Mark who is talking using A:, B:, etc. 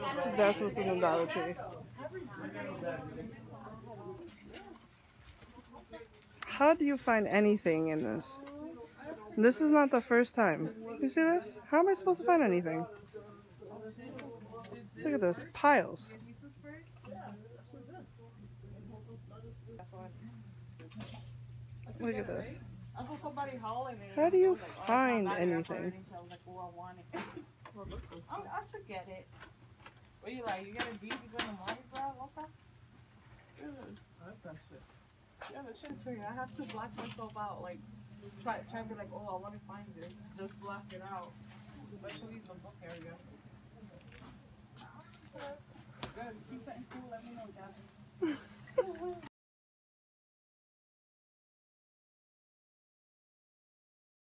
A: That's what's in the Dollar Tree. How do you find anything in this? This is not the first time. You see this? How am I supposed to find anything? Look at this. Piles. Look at this. How do you find anything?
B: I should get it. What you like? You got a deed in the morning, bro? Okay. Yeah, that shouldn't trigger. I have to block myself out. Like, try to be like, oh, I want to find this. Just block it out. Especially the book area. Good. See something cool, let me know, Jasmine.